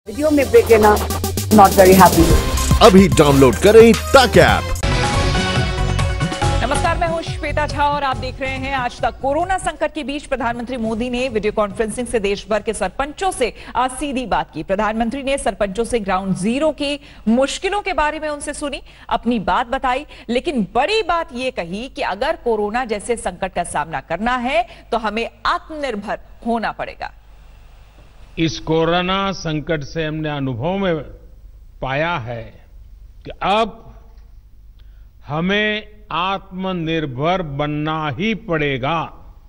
Video में break लेना not very happy. अभी डाउनलोड करें तक ऐप। नमस्कार, मैं हूं श्वेता झा और आप देख रहे हैं आज तक। कोरोना संकट के बीच प्रधानमंत्री मोदी ने वीडियो कॉन्फ्रेंसिंग से देश भर के सरपंचों से आज सीधी बात की। प्रधानमंत्री ने सरपंचों से ग्राउंड जीरो की मुश्किलों के बारे में उनसे सुनी, अपनी बात बताई, लेकिन बड़ी बात यह कही कि अगर कोरोना जैसे संकट का सामना करना है तो हमें आत्मनिर्भर होना पड़ेगा। इस कोरोना संकट से हमने अनुभव में पाया है कि अब हमें आत्मनिर्भर बनना ही पड़ेगा।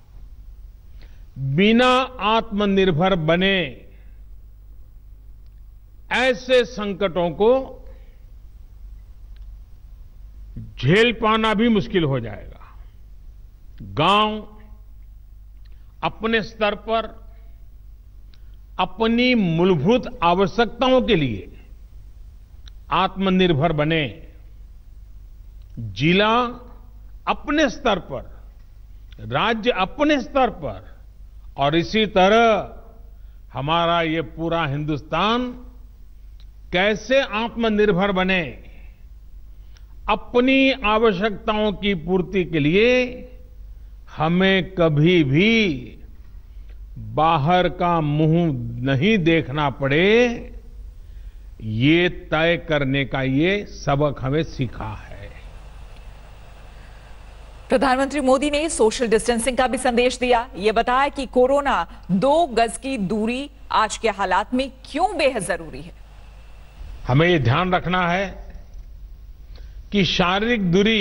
बिना आत्मनिर्भर बने ऐसे संकटों को झेल पाना भी मुश्किल हो जाएगा। गांव अपने स्तर पर अपनी मूलभूत आवश्यकताओं के लिए आत्मनिर्भर बने, जिला अपने स्तर पर, राज्य अपने स्तर पर और इसी तरह हमारा ये पूरा हिंदुस्तान कैसे आत्मनिर्भर बने, अपनी आवश्यकताओं की पूर्ति के लिए हमें कभी भी बाहर का मुंह नहीं देखना पड़े, ये तय करने का ये सबक हमें सीखा है। प्रधानमंत्री मोदी ने सोशल डिस्टेंसिंग का भी संदेश दिया। ये बताया कि कोरोना 2 गज की दूरी आज के हालात में क्यों बेहद जरूरी है। हमें ये ध्यान रखना है कि शारीरिक दूरी,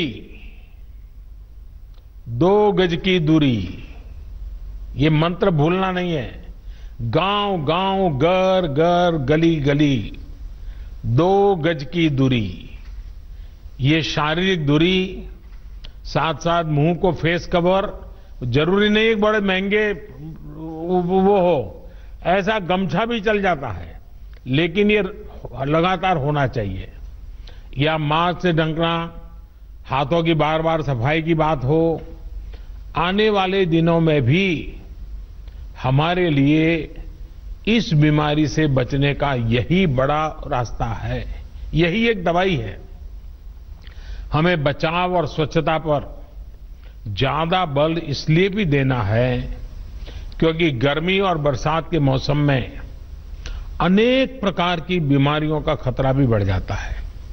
2 गज की दूरी, ये मंत्र भूलना नहीं है। गांव गांव, घर घर, गली गली, 2 गज की दूरी, ये शारीरिक दूरी, साथ साथ मुंह को फेस कवर, जरूरी नहीं एक बड़े महंगे वो हो, ऐसा गमछा भी चल जाता है, लेकिन ये लगातार होना चाहिए। या मास्क से ढकना, हाथों की बार बार सफाई की बात हो। आने वाले दिनों में भी हमारे लिए इस बीमारी से बचने का यही बड़ा रास्ता है, यही एक दवाई है। हमें बचाव और स्वच्छता पर ज्यादा बल इसलिए भी देना है क्योंकि गर्मी और बरसात के मौसम में अनेक प्रकार की बीमारियों का खतरा भी बढ़ जाता है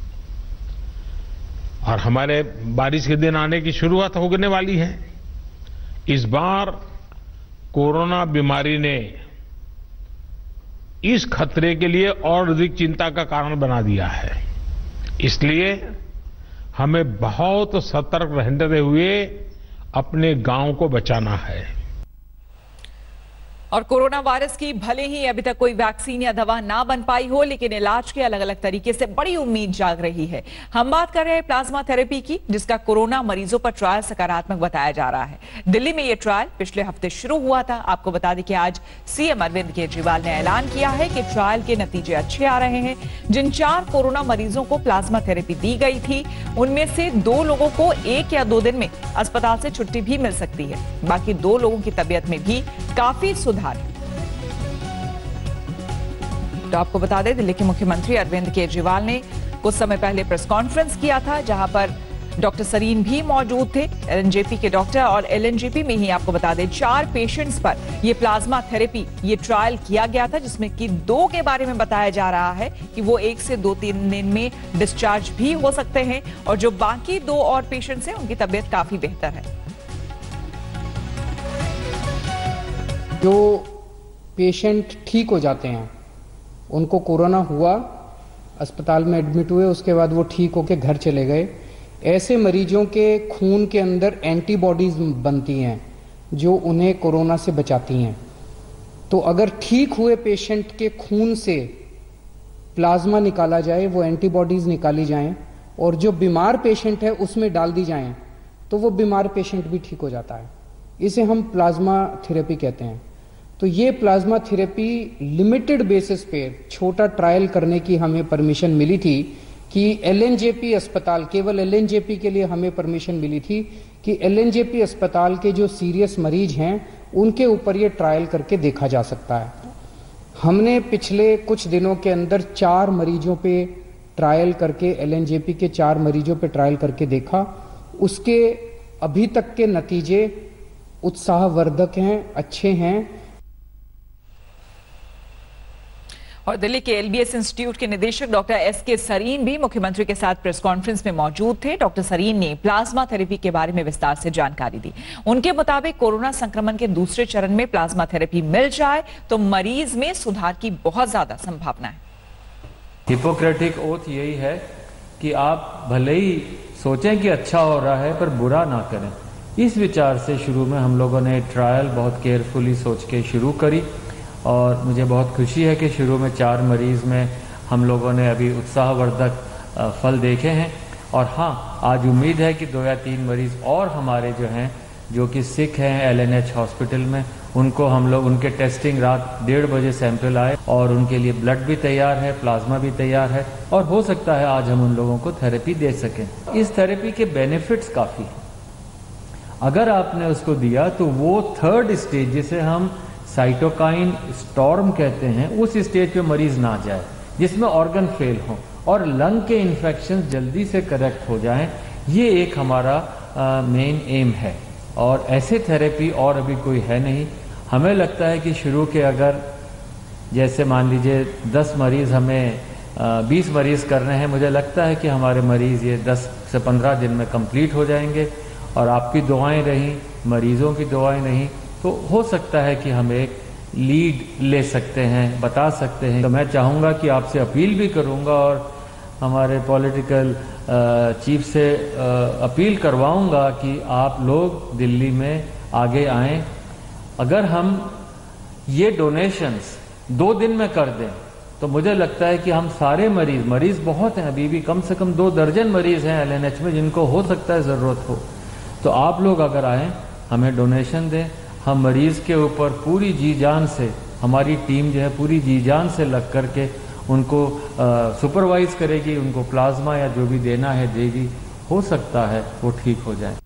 और हमारे बारिश के दिन आने की शुरुआत होने वाली है। इस बार कोरोना बीमारी ने इस खतरे के लिए और अधिक चिंता का कारण बना दिया है। इसलिए हमें बहुत सतर्क रहते हुए अपने गांव को बचाना है। और कोरोना वायरस की भले ही अभी तक कोई वैक्सीन या दवा ना बन पाई हो, लेकिन इलाज के अलग अलग तरीके से बड़ी उम्मीद जाग रही है। हम बात कर रहे हैं प्लाज्मा थेरेपी की, जिसका कोरोना मरीजों पर ट्रायल सकारात्मक बताया जा रहा है। दिल्ली में यह ट्रायल पिछले हफ्ते शुरू हुआ था। आपको बता दें कि आज सीएम अरविंद केजरीवाल ने ऐलान किया है कि ट्रायल के नतीजे अच्छे आ रहे हैं। जिन 4 कोरोना मरीजों को प्लाज्मा थेरेपी दी गई थी, उनमें से 2 लोगों को 1 या 2 दिन में अस्पताल से छुट्टी भी मिल सकती है। बाकी 2 लोगों की तबीयत में भी काफी सुधार। तो आपको बता दें, दिल्ली के मुख्यमंत्री अरविंद केजरीवाल ने कुछ समय पहले प्रेस कॉन्फ्रेंस किया था, जहां पर डॉक्टर सरीन भी मौजूद थे, एलएनजेपी के डॉक्टर। और एलएनजेपी में ही आपको बता दें 4 पेशेंट्स पर यह प्लाज्मा थेरेपी, ये ट्रायल किया गया था, जिसमें कि 2 के बारे में बताया जा रहा है कि वो 1 से 2-3 दिन में डिस्चार्ज भी हो सकते हैं, और जो बाकी 2 और पेशेंट्स हैं उनकी तबीयत काफी बेहतर है। जो पेशेंट ठीक हो जाते हैं, उनको कोरोना हुआ, अस्पताल में एडमिट हुए, उसके बाद वो ठीक होकर घर चले गए, ऐसे मरीजों के खून के अंदर एंटीबॉडीज बनती हैं जो उन्हें कोरोना से बचाती हैं। तो अगर ठीक हुए पेशेंट के खून से प्लाज्मा निकाला जाए, वो एंटीबॉडीज निकाली जाएं और जो बीमार पेशेंट है उसमें डाल दी जाएं, तो वो बीमार पेशेंट भी ठीक हो जाता है। इसे हम प्लाज्मा थेरेपी कहते हैं। तो ये प्लाज्मा थेरेपी लिमिटेड बेसिस पे छोटा ट्रायल करने की हमें परमिशन मिली थी कि एलएनजेपी अस्पताल, केवल एलएनजेपी के लिए हमें परमिशन मिली थी कि एलएनजेपी अस्पताल के जो सीरियस मरीज हैं उनके ऊपर ये ट्रायल करके देखा जा सकता है। हमने पिछले कुछ दिनों के अंदर 4 मरीजों पे ट्रायल करके, एलएनजेपी के 4 मरीजों पे ट्रायल करके देखा। उसके अभी तक के नतीजे उत्साहवर्धक हैं, अच्छे हैं। और दिल्ली के एलबीएस इंस्टीट्यूट के निदेशक डॉक्टर एसके सरीन भी मुख्यमंत्री के साथ प्रेस कॉन्फ्रेंस में मौजूद थे। डॉक्टर सरीन ने प्लाज्मा थेरेपी के बारे में विस्तार से जानकारी दी। उनके मुताबिक कोरोना संक्रमण के दूसरे चरण में प्लाज्मा थेरेपी मिल जाए तो मरीज में सुधार की बहुत ज्यादा संभावना है। हिपोक्रेटिक ओथ यही है कि आप भले ही सोचें कि अच्छा हो रहा है पर बुरा ना करें। इस विचार से शुरू में हम लोगों ने ट्रायल बहुत केयरफुली सोच के शुरू करी और मुझे बहुत खुशी है कि शुरू में 4 मरीज में हम लोगों ने अभी उत्साहवर्धक फल देखे हैं। और हाँ, आज उम्मीद है कि 2 या 3 मरीज और हमारे जो हैं, जो कि सिक हैं एलएनएच हॉस्पिटल में, उनको हम लोग उनके टेस्टिंग रात 1:30 बजे सैंपल आए और उनके लिए ब्लड भी तैयार है, प्लाज्मा भी तैयार है और हो सकता है आज हम उन लोगों को थेरेपी दे सकें। इस थेरेपी के बेनिफिट्स काफ़ी हैं। अगर आपने उसको दिया तो वो 3rd स्टेज, जिसे हम साइटोकाइन स्टॉर्म कहते हैं, उस स्टेज पे मरीज ना जाए जिसमें ऑर्गन फेल हो और लंग के इन्फेक्शन जल्दी से करेक्ट हो जाएं। ये एक हमारा मेन एम है और ऐसे थेरेपी और अभी कोई है नहीं। हमें लगता है कि शुरू के अगर जैसे मान लीजिए 10 मरीज हमें 20 मरीज करने हैं, मुझे लगता है कि हमारे मरीज ये 10 से 15 दिन में कंप्लीट हो जाएंगे और आपकी दुआएं रहीं, मरीजों की दुआएं नहीं, तो हो सकता है कि हम एक लीड ले सकते हैं, बता सकते हैं। तो मैं चाहूँगा कि आपसे अपील भी करूँगा और हमारे पॉलिटिकल चीफ से अपील करवाऊँगा कि आप लोग दिल्ली में आगे आएँ। अगर हम ये डोनेशंस 2 दिन में कर दें तो मुझे लगता है कि हम सारे मरीज बहुत हैं, अभी भी कम से कम 2 दर्जन मरीज हैं एलएनएच में जिनको हो सकता है ज़रूरत हो। तो आप लोग अगर आएँ, हमें डोनेशन दें, हम मरीज के ऊपर पूरी जी जान से, हमारी टीम जो है पूरी जी जान से लग करके उनको सुपरवाइज करेगी, उनको प्लाज्मा या जो भी देना है देगी। हो सकता है वो ठीक हो जाए।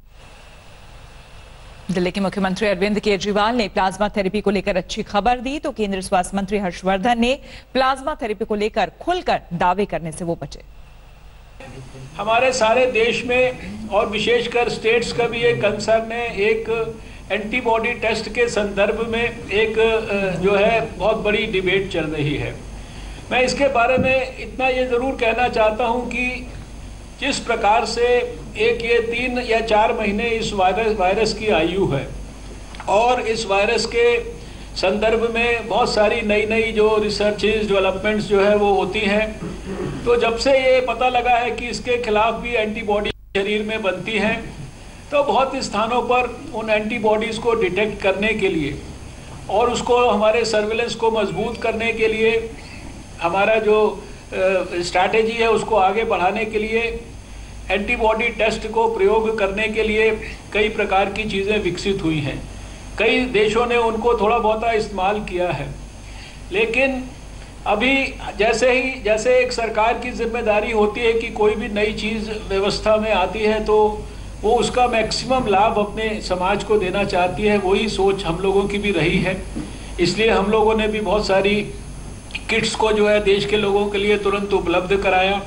दिल्ली के मुख्यमंत्री अरविंद केजरीवाल ने प्लाज्मा थेरेपी को लेकर अच्छी खबर दी तो केंद्रीय स्वास्थ्य मंत्री हर्षवर्धन ने प्लाज्मा थेरेपी को लेकर खुलकर दावे करने से वो बचे। हमारे सारे देश में और विशेषकर स्टेट्स का भी एक कंसर्न है। एक एंटीबॉडी टेस्ट के संदर्भ में एक जो है बहुत बड़ी डिबेट चल रही है। मैं इसके बारे में इतना ये ज़रूर कहना चाहता हूँ कि जिस प्रकार से एक ये 3 या 4 महीने इस वायरस की आयु है और इस वायरस के संदर्भ में बहुत सारी नई जो रिसर्चेज डेवलपमेंट्स जो है वो होती हैं, तो जब से ये पता लगा है कि इसके खिलाफ भी एंटीबॉडी शरीर में बनती हैं, तो बहुत स्थानों पर उन एंटीबॉडीज़ को डिटेक्ट करने के लिए और उसको हमारे सर्विलेंस को मजबूत करने के लिए, हमारा जो स्ट्रैटेजी है उसको आगे बढ़ाने के लिए, एंटीबॉडी टेस्ट को प्रयोग करने के लिए कई प्रकार की चीज़ें विकसित हुई हैं। कई देशों ने उनको थोड़ा बहुत इस्तेमाल किया है, लेकिन अभी जैसे एक सरकार की जिम्मेदारी होती है कि कोई भी नई चीज़ व्यवस्था में आती है तो वो उसका मैक्सिमम लाभ अपने समाज को देना चाहती है। वही सोच हम लोगों की भी रही है। इसलिए हम लोगों ने भी बहुत सारी किट्स को जो है देश के लोगों के लिए तुरंत उपलब्ध कराया।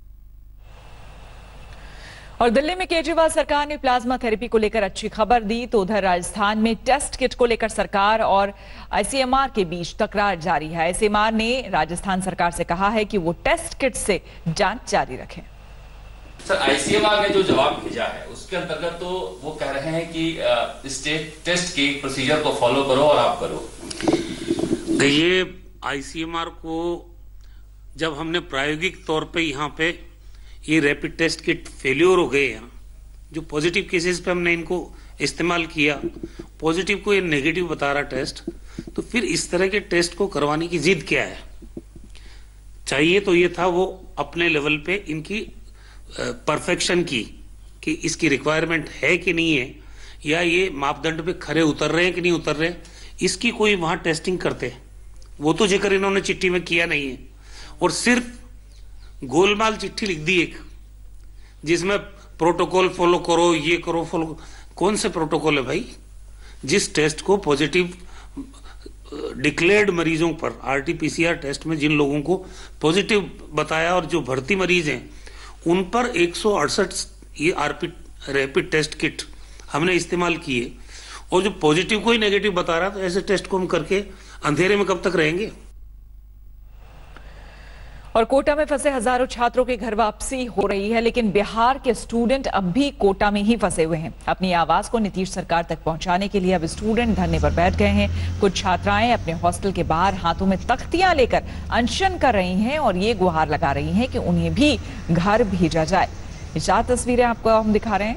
और दिल्ली में केजरीवाल सरकार ने प्लाज्मा थेरेपी को लेकर अच्छी खबर दी तो उधर राजस्थान में टेस्ट किट को लेकर सरकार और आईसीएमआर के बीच तकरार जारी है। आईसीएमआर ने राजस्थान सरकार से कहा है कि वो टेस्ट किट से जांच जारी रखें। सर, आईसीएमआर ने जो जवाब भेजा है उसके अंतर्गत तो वो कह रहे हैं कि स्टेट टेस्ट के प्रोसीजर को फॉलो करो और आप करो। ये आईसीएमआर को जब हमने प्रायोगिक तौर पे यहाँ पे ये रैपिड टेस्ट किट फेल्योर हो गए हैं, जो पॉजिटिव केसेस पे हमने इनको इस्तेमाल किया, पॉजिटिव को ये नेगेटिव बता रहा टेस्ट, तो फिर इस तरह के टेस्ट को करवाने की जिद क्या है? चाहिए तो ये था वो अपने लेवल पे इनकी परफेक्शन की कि इसकी रिक्वायरमेंट है कि नहीं है, या ये मापदंड पे खरे उतर रहे हैं कि नहीं उतर रहे, इसकी कोई वहां टेस्टिंग करते। वो तो जिक्र इन्होंने चिट्ठी में किया नहीं है और सिर्फ गोलमाल चिट्ठी लिख दी एक, जिसमें प्रोटोकॉल फॉलो करो, ये करो, फॉलो। कौन से प्रोटोकॉल है भाई? जिस टेस्ट को पॉजिटिव डिक्लेयर्ड मरीजों पर RT-PCR टेस्ट में जिन लोगों को पॉजिटिव बताया और जो भर्ती मरीज हैं उन पर 168 ये रैपिड टेस्ट किट हमने इस्तेमाल किए, और जो पॉजिटिव को ही नेगेटिव बता रहा है तो ऐसे टेस्ट को हम करके अंधेरे में कब तक रहेंगे। और कोटा में फंसे हजारों छात्रों के घर वापसी हो रही है, लेकिन बिहार के स्टूडेंट अब भी कोटा में ही फंसे हुए हैं। अपनी आवाज को नीतीश सरकार तक पहुंचाने के लिए अब स्टूडेंट धरने पर बैठ गए हैं। कुछ छात्राएं अपने हॉस्टल के बाहर हाथों में तख्तियां लेकर अनशन कर रही हैं और ये गुहार लगा रही हैं कि उन्हें भी घर भेजा जाए। ये 4 तस्वीरें आपको हम दिखा रहे हैं।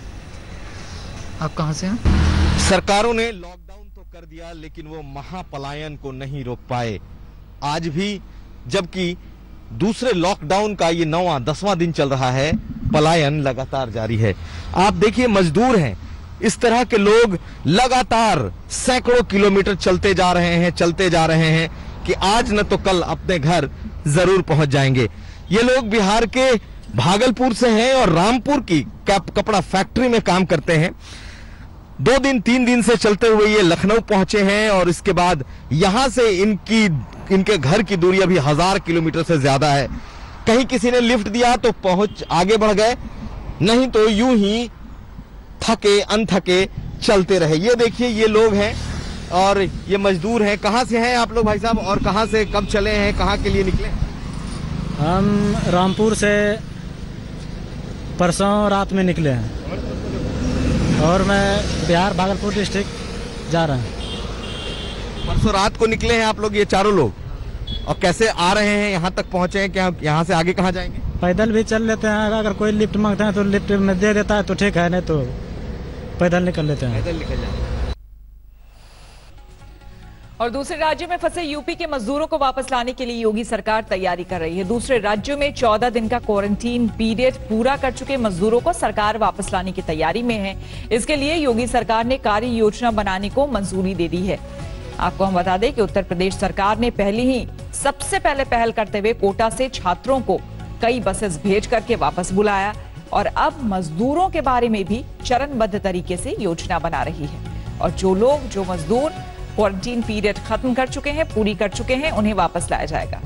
आप कहां से हैं? सरकारों ने लॉकडाउन तो कर दिया, लेकिन वो महापलायन को नहीं रोक पाए। आज भी जबकि दूसरे लॉकडाउन का ये 9वां 10वां दिन चल रहा है, पलायन लगातार जारी है। आप देखिए, मजदूर हैं, इस तरह के लोग लगातार सैकड़ों किलोमीटर चलते जा रहे हैं कि आज न तो कल अपने घर जरूर पहुंच जाएंगे। ये लोग बिहार के भागलपुर से हैं और रामपुर की कपड़ा फैक्ट्री में काम करते हैं। 2 दिन 3 दिन से चलते हुए ये लखनऊ पहुंचे हैं और इसके बाद यहां से इनके घर की दूरी अभी 1000 किलोमीटर से ज्यादा है। कहीं किसी ने लिफ्ट दिया तो पहुंच आगे बढ़ गए, नहीं तो यूं ही थके अनथके चलते रहे। ये देखिए, ये लोग हैं और ये मजदूर हैं। कहां से हैं आप लोग भाई साहब, और कहां से कब चले हैं, कहां के लिए निकले? हम रामपुर से परसों रात में निकले हैं और मैं बिहार भागलपुर डिस्ट्रिक्ट जा रहा हूँ। परसों रात को निकले हैं आप लोग, ये चारों लोग, और कैसे आ रहे हैं, यहाँ तक पहुंचे हैं? क्या यहाँ से आगे कहाँ जाएंगे? पैदल भी चल लेते हैं, अगर कोई लिफ्ट मांगता है तो लिफ्ट में दे देता है तो ठीक है, नहीं तो पैदल निकल लेते हैं। पैदल निकल जाएंगे। और दूसरे राज्यों में फंसे यूपी के मजदूरों को वापस लाने के लिए योगी सरकार तैयारी कर रही है। दूसरे राज्यों में 14 दिन का क्वारंटीन पीरियड पूरा कर चुके मजदूरों को सरकार वापस लाने की तैयारी में है। इसके लिए योगी सरकार ने कार्य योजना बनाने को मंजूरी दे दी है। आपको हम बता दें कि उत्तर प्रदेश सरकार ने सबसे पहले पहल करते हुए कोटा से छात्रों को कई बसेस भेज करके वापस बुलाया और अब मजदूरों के बारे में भी चरणबद्ध तरीके से योजना बना रही है। और जो मजदूर क्वारंटीन पीरियड खत्म कर चुके हैं, पूरी कर चुके हैं, उन्हें वापस लाया जाएगा।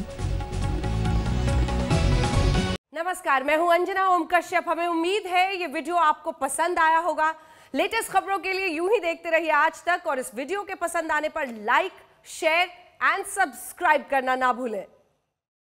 नमस्कार, मैं हूं अंजना ओम कश्यप। हमें उम्मीद है ये वीडियो आपको पसंद आया होगा। लेटेस्ट खबरों के लिए यूं ही देखते रहिए आज तक, और इस वीडियो के पसंद आने पर लाइक, शेयर एंड सब्सक्राइब करना ना भूलें।